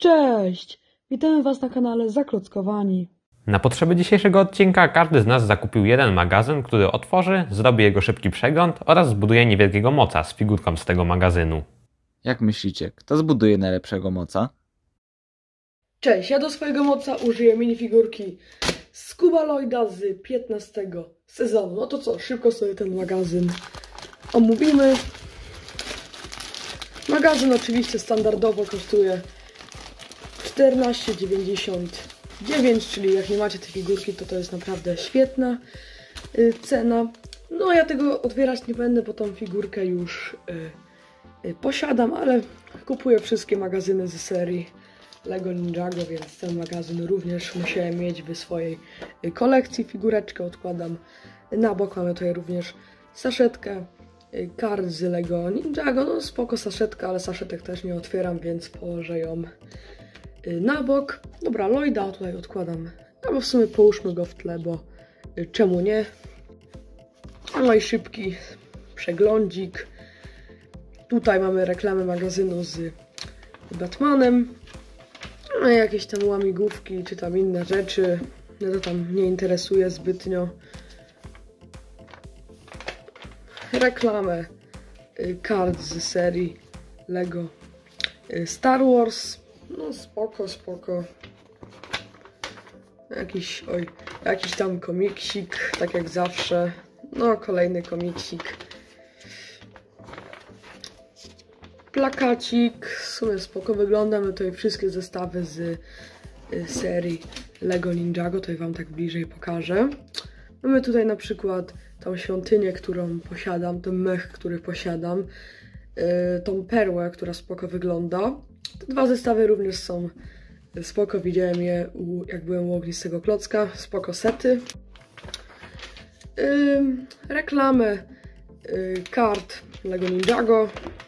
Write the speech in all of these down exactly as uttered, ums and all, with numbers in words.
Cześć! Witamy Was na kanale Zaklockowani. Na potrzeby dzisiejszego odcinka każdy z nas zakupił jeden magazyn, który otworzy, zrobi jego szybki przegląd oraz zbuduje niewielkiego moca z figurką z tego magazynu. Jak myślicie, kto zbuduje najlepszego moca? Cześć, ja do swojego moca użyję minifigurki Scuba Lloyda z piętnastego sezonu. No to co, szybko sobie ten magazyn omówimy. Magazyn oczywiście standardowo kosztuje czternaście dziewięćdziesiąt dziewięć, czyli jak nie macie tej figurki, to to jest naprawdę świetna y, cena. No ja tego otwierać nie będę, bo tą figurkę już y, y, posiadam, ale kupuję wszystkie magazyny z serii Lego Ninjago, więc ten magazyn również musiałem mieć w swojej y, kolekcji. Figureczkę odkładam na bok. Mamy tutaj również saszetkę y, kart z Lego Ninjago. No spoko saszetka, ale saszetek też nie otwieram, więc położę ją na bok. Dobra, Lloyda tutaj odkładam, albo w sumie połóżmy go w tle, bo y, czemu nie. No i szybki przeglądzik. Tutaj mamy reklamę magazynu z Batmanem. No i jakieś tam łamigłówki, czy tam inne rzeczy. Mnie to tam nie interesuje zbytnio. Reklamę y, kart z serii Lego y, Star Wars. No spoko, spoko. Jakiś, oj, jakiś tam komiksik, tak jak zawsze. No, kolejny komiksik. Plakacik, w sumie spoko wygląda. My tutaj wszystkie zestawy z y, serii Lego Ninjago, tutaj Wam tak bliżej pokażę. Mamy tutaj na przykład tą świątynię, którą posiadam, ten mech, który posiadam. Y, tą perłę, która spoko wygląda. Te dwa zestawy również są spoko, widziałem je u, jak byłem u ognistego klocka, spoko sety. Yy, reklamę yy, kart Lego Ninjago.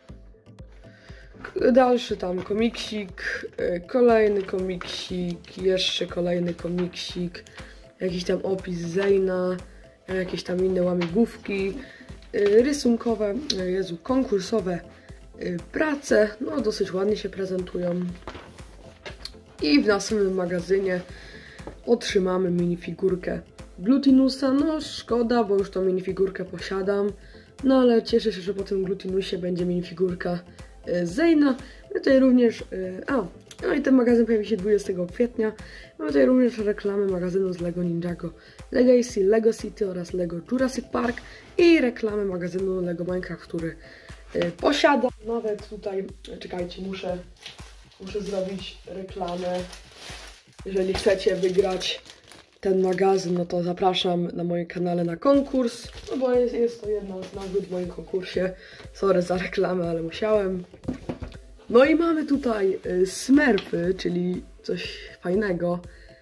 Dalszy tam komiksik, yy, kolejny komiksik, jeszcze kolejny komiksik, jakiś tam opis Zayna, jakieś tam inne łamigłówki, yy, rysunkowe, yy, Jezu, konkursowe prace, no dosyć ładnie się prezentują. I w następnym magazynie otrzymamy minifigurkę Glutinusa. No szkoda, bo już tą minifigurkę posiadam, no ale cieszę się, że po tym Glutinusie będzie minifigurka Zayna. My tutaj również, a, no i ten magazyn pojawi się dwudziestego kwietnia. Mamy tutaj również reklamy magazynu z Lego Ninjago Legacy, Lego City oraz Lego Jurassic Park i reklamy magazynu Lego Minecraft, który posiadam. Nawet tutaj, czekajcie, muszę, muszę zrobić reklamę. Jeżeli chcecie wygrać ten magazyn, no to zapraszam na moim kanale na konkurs, no bo jest, jest to jedna z nagród w moim konkursie. Sorry za reklamę, ale musiałem. No i mamy tutaj y, Smurfy, czyli coś fajnego.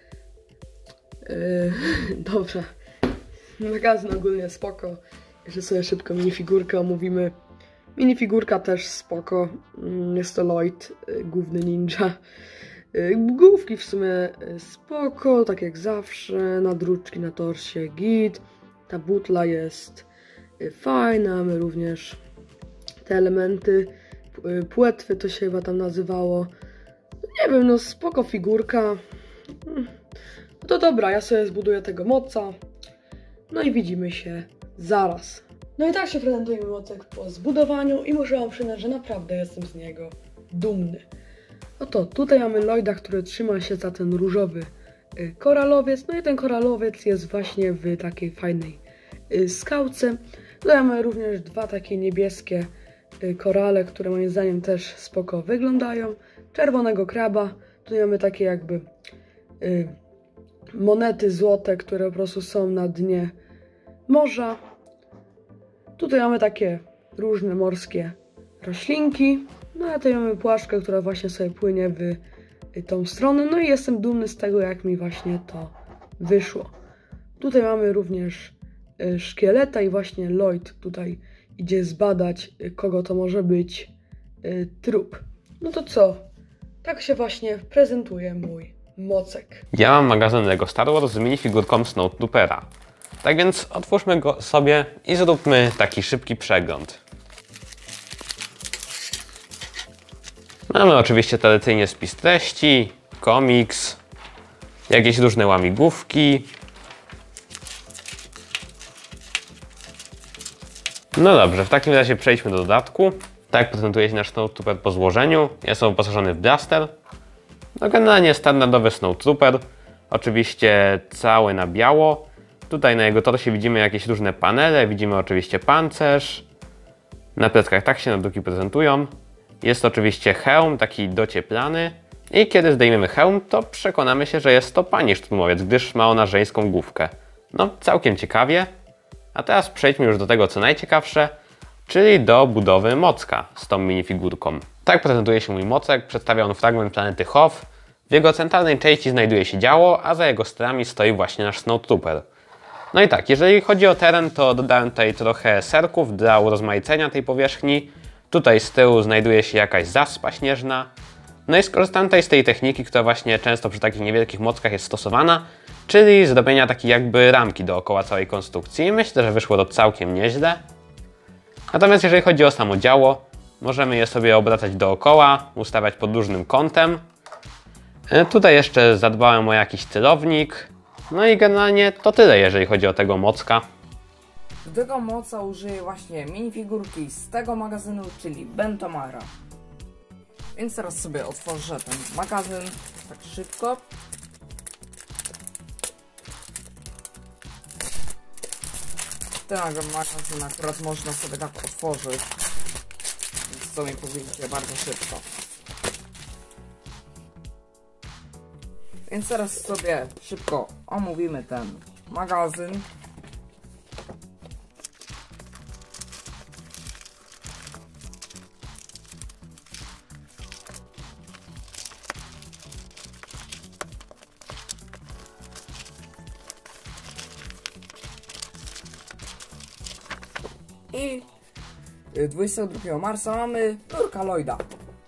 Yy, dobrze. Magazyn ogólnie spoko. Jeszcze sobie szybko minifigurkę omówimy. Minifigurka też spoko, jest to Lloyd, główny ninja. Główki w sumie spoko, tak jak zawsze, nadruczki na torsie git. Ta butla jest fajna, mamy również te elementy, płetwy to się chyba tam nazywało. Nie wiem, no spoko figurka. No to dobra, ja sobie zbuduję tego moca. No i widzimy się zaraz. No i tak się prezentuje mocek po zbudowaniu i muszę Wam przyznać, że naprawdę jestem z niego dumny. No to tutaj mamy Lloyda, który trzyma się za ten różowy y, koralowiec. No i ten koralowiec jest właśnie w takiej fajnej y, skałce. Tutaj mamy również dwa takie niebieskie y, korale, które moim zdaniem też spoko wyglądają. Czerwonego kraba. Tutaj mamy takie jakby y, monety złote, które po prostu są na dnie morza. Tutaj mamy takie różne morskie roślinki. No a tutaj mamy płaszczkę, która właśnie sobie płynie w tą stronę. No i jestem dumny z tego, jak mi właśnie to wyszło. Tutaj mamy również szkieleta i właśnie Lloyd tutaj idzie zbadać, kogo to może być trup. No to co? Tak się właśnie prezentuje mój mocek. Ja mam magazyn Lego Star Wars z minifigurką Snowtroopera. Tak więc otwórzmy go sobie i zróbmy taki szybki przegląd. Mamy oczywiście tradycyjnie spis treści, komiks, jakieś różne łamigłówki. No dobrze, w takim razie przejdźmy do dodatku. Tak prezentuje się nasz Snowtrooper po złożeniu. Jest on wyposażony w blaster. No generalnie standardowy Snowtrooper. Oczywiście cały na biało. Tutaj na jego torsie widzimy jakieś różne panele. Widzimy oczywiście pancerz. Na pleckach tak się nadruki prezentują. Jest oczywiście hełm, taki docieplany. I kiedy zdejmiemy hełm, to przekonamy się, że jest to pani szturmowiec, gdyż ma ona żeńską główkę. No, całkiem ciekawie. A teraz przejdźmy już do tego, co najciekawsze, czyli do budowy mocka z tą minifigurką. Tak prezentuje się mój mocek. Przedstawia on fragment planety Hoth. W jego centralnej części znajduje się działo, a za jego sterami stoi właśnie nasz Snowtrooper. No i tak, jeżeli chodzi o teren, to dodałem tutaj trochę serków dla urozmaicenia tej powierzchni. Tutaj z tyłu znajduje się jakaś zaspa śnieżna. No i skorzystałem tutaj z tej techniki, która właśnie często przy takich niewielkich mockach jest stosowana, czyli zrobienia takiej jakby ramki dookoła całej konstrukcji. Myślę, że wyszło to całkiem nieźle. Natomiast jeżeli chodzi o samo działo, możemy je sobie obracać dookoła, ustawiać pod różnym kątem. Tutaj jeszcze zadbałem o jakiś celownik. No i generalnie to tyle, jeżeli chodzi o tego mocka. Do tego moca użyję właśnie minifigurki z tego magazynu, czyli Bentomara. Więc teraz sobie otworzę ten magazyn tak szybko. Ten magazyn akurat można sobie tak otworzyć. Więc co mi powiedzicie bardzo szybko. Więc teraz sobie szybko omówimy ten magazyn. I dwudziestego drugiego marca mamy Lurka Lloyda.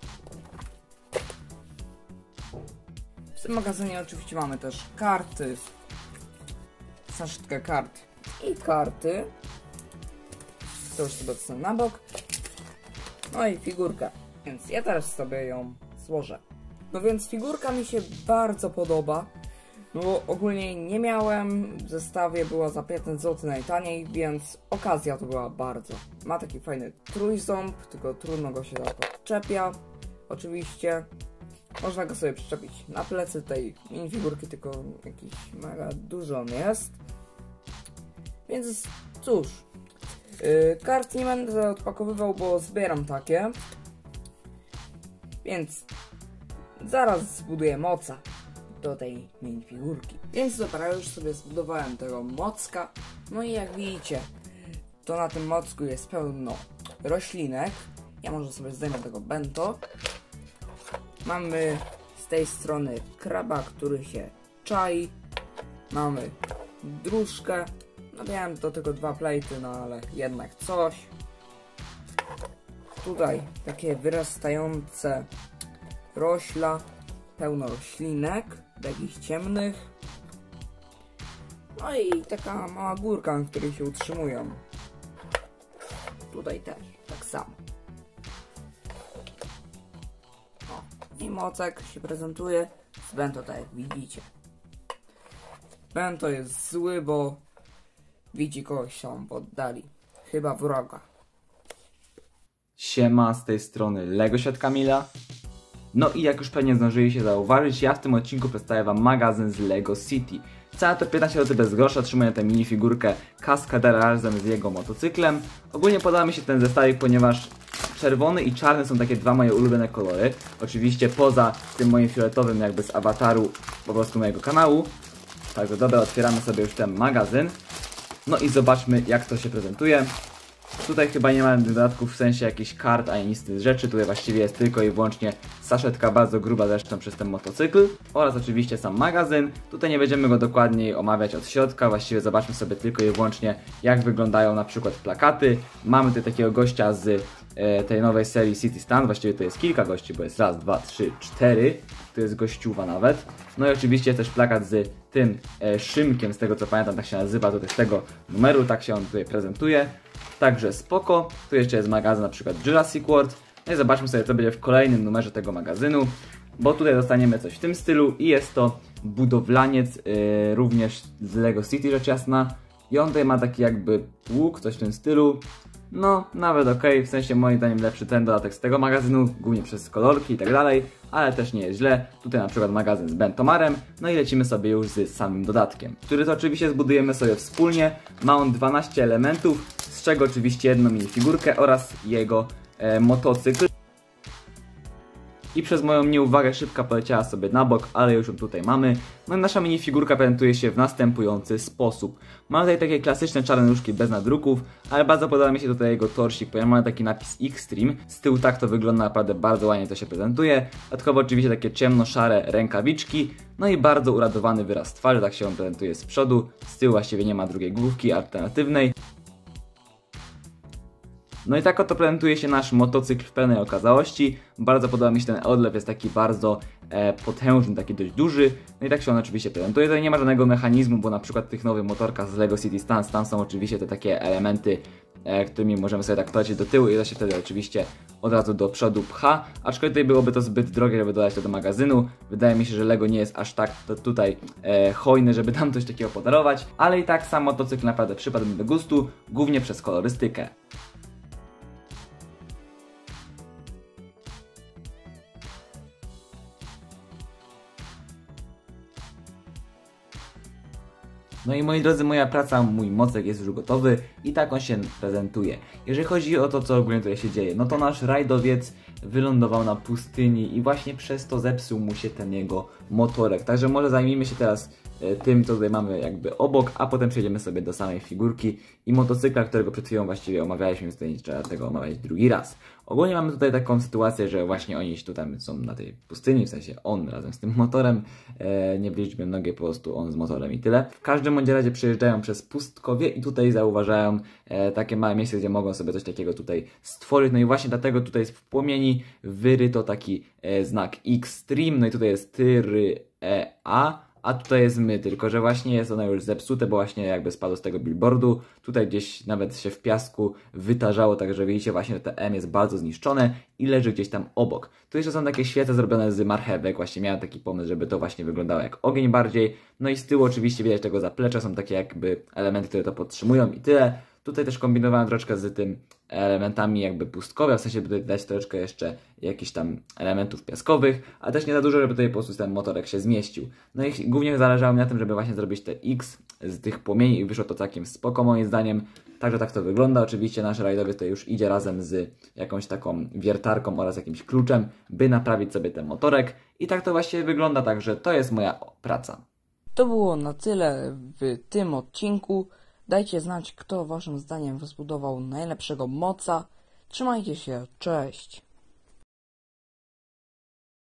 W tym magazynie oczywiście mamy też karty, saszetkę kart i karty. To już sobie odsunę na bok. No i figurkę. Więc ja teraz sobie ją złożę. No więc figurka mi się bardzo podoba. No bo ogólnie nie miałem, w zestawie była za piętnaście złotych najtaniej, więc okazja to była bardzo. Ma taki fajny trójząb, tylko trudno go się podczepia. Oczywiście można go sobie przyczepić na plecy tej minifigurki, tylko jakiś mega dużo on jest. Więc cóż, yy, kart nie będę odpakowywał, bo zbieram takie. Więc zaraz zbuduję moca do tej minifigurki. Więc dobra, już sobie zbudowałem tego mocka. No i jak widzicie, to na tym mocku jest pełno roślinek. Ja może sobie zdejmę tego bento. Mamy z tej strony kraba, który się czai. Mamy dróżkę. No miałem do tego dwa plejty, no ale jednak coś. Tutaj takie wyrastające rośla. Pełno roślinek, jakichś ciemnych. No i taka mała górka, na której się utrzymują. Tutaj też, tak samo. O, i mocek się prezentuje z bento, tak jak widzicie. Bento jest zły, bo widzi kogoś tam w oddali. Chyba wroga. Siema, z tej strony Lego Świat Kamila. No i jak już pewnie zdążyli się zauważyć, ja w tym odcinku przedstawię wam magazyn z Lego City. Całe to piętnaście złotych bez grosza, otrzymuję tę minifigurkę Kaskadera razem z jego motocyklem. Ogólnie podoba mi się ten zestawik, ponieważ czerwony i czarny są takie dwa moje ulubione kolory. Oczywiście poza tym moim fioletowym jakby z awataru po prostu mojego kanału. Także dobra, otwieramy sobie już ten magazyn. No i zobaczmy, jak to się prezentuje. Tutaj chyba nie ma dodatków w sensie jakichś kart, ani nic z tych rzeczy. Tutaj właściwie jest tylko i wyłącznie saszetka, bardzo gruba zresztą przez ten motocykl. Oraz oczywiście sam magazyn. Tutaj nie będziemy go dokładniej omawiać od środka. Właściwie zobaczmy sobie tylko i wyłącznie, jak wyglądają na przykład plakaty. Mamy tutaj takiego gościa z e, tej nowej serii City Stand. Właściwie to jest kilka gości, bo jest raz, dwa, trzy, cztery. To jest gościuwa nawet. No i oczywiście jest też plakat z tym e, Szymkiem, z tego co pamiętam, tak się nazywa, tutaj z tego numeru, tak się on tutaj prezentuje. Także spoko. Tu jeszcze jest magazyn na przykład Jurassic World. No i zobaczmy sobie, co będzie w kolejnym numerze tego magazynu, bo tutaj dostaniemy coś w tym stylu i jest to budowlaniec, yy, również z Lego City rzecz jasna. I on tutaj ma taki jakby łuk, coś w tym stylu. No, nawet ok, w sensie moim zdaniem lepszy ten dodatek z tego magazynu, głównie przez kolorki i tak dalej, ale też nie jest źle. Tutaj na przykład magazyn z Bentomarem, no i lecimy sobie już z samym dodatkiem, który to oczywiście zbudujemy sobie wspólnie. Ma on dwanaście elementów, z czego oczywiście jedną minifigurkę oraz jego e, motocykl. I przez moją nieuwagę szybka poleciała sobie na bok, ale już ją tutaj mamy. No i nasza minifigurka prezentuje się w następujący sposób. Mamy tutaj takie klasyczne czarne nóżki bez nadruków, ale bardzo podoba mi się tutaj jego torsik, ponieważ mamy taki napis Xtreme. Z tyłu tak to wygląda naprawdę bardzo ładnie, to się prezentuje. Dodatkowo oczywiście takie ciemno-szare rękawiczki. No i bardzo uradowany wyraz twarzy, tak się on prezentuje z przodu. Z tyłu właściwie nie ma drugiej główki alternatywnej. No i tak oto prezentuje się nasz motocykl w pełnej okazałości. Bardzo podoba mi się ten odlew, jest taki bardzo e, potężny, taki dość duży. No i tak się on oczywiście prezentuje. Tutaj nie ma żadnego mechanizmu, bo na przykład w tych nowych motorkach z Lego City Stance tam są oczywiście te takie elementy, e, którymi możemy sobie tak polecieć do tyłu i to się wtedy oczywiście od razu do przodu pcha. Aczkolwiek tutaj byłoby to zbyt drogie, żeby dodać to do magazynu. Wydaje mi się, że Lego nie jest aż tak to tutaj e, hojny, żeby tam coś takiego podarować. Ale i tak sam motocykl naprawdę przypadł mi do gustu, głównie przez kolorystykę. No i moi drodzy, moja praca, mój mocek jest już gotowy i tak on się prezentuje. Jeżeli chodzi o to, co ogólnie tutaj się dzieje, no to nasz rajdowiec wylądował na pustyni i właśnie przez to zepsuł mu się ten jego motorek. Także może zajmijmy się teraz e, tym, co tutaj mamy jakby obok, a potem przejdziemy sobie do samej figurki i motocykla, którego przed chwilą właściwie omawialiśmy, więc tutaj nie trzeba tego omawiać drugi raz. Ogólnie mamy tutaj taką sytuację, że właśnie oni tutaj są na tej pustyni, w sensie on razem z tym motorem, e, nie w liczbie mnogiej, po prostu on z motorem i tyle. W każdym bądź razie przejeżdżają przez pustkowie i tutaj zauważają e, takie małe miejsce, gdzie mogą sobie coś takiego tutaj stworzyć. No i właśnie dlatego tutaj jest w płomieni wyryto taki e, znak Xtreme, no i tutaj jest tyry e a. A tutaj jest my, tylko że właśnie jest ono już zepsute, bo właśnie jakby spadło z tego billboardu. Tutaj gdzieś nawet się w piasku wytarzało, także widzicie właśnie, że te M jest bardzo zniszczone i leży gdzieś tam obok. Tu jeszcze są takie świece zrobione z marchewek, właśnie miałem taki pomysł, żeby to właśnie wyglądało jak ogień bardziej. No i z tyłu oczywiście widać tego zaplecza, są takie jakby elementy, które to podtrzymują i tyle. Tutaj też kombinowałem troszkę z tym elementami jakby pustkowym, w sensie by tutaj dać troszkę jeszcze jakichś tam elementów piaskowych, a też nie za dużo, żeby tutaj po prostu ten motorek się zmieścił. No i głównie zależało mi na tym, żeby właśnie zrobić te X z tych płomieni i wyszło to całkiem spoko moim zdaniem. Także tak to wygląda. Oczywiście nasz rajdowiec tutaj już idzie razem z jakąś taką wiertarką oraz jakimś kluczem, by naprawić sobie ten motorek i tak to właśnie wygląda, także to jest moja praca. To było na tyle w tym odcinku. Dajcie znać, kto waszym zdaniem zbudował najlepszego moca. Trzymajcie się, cześć!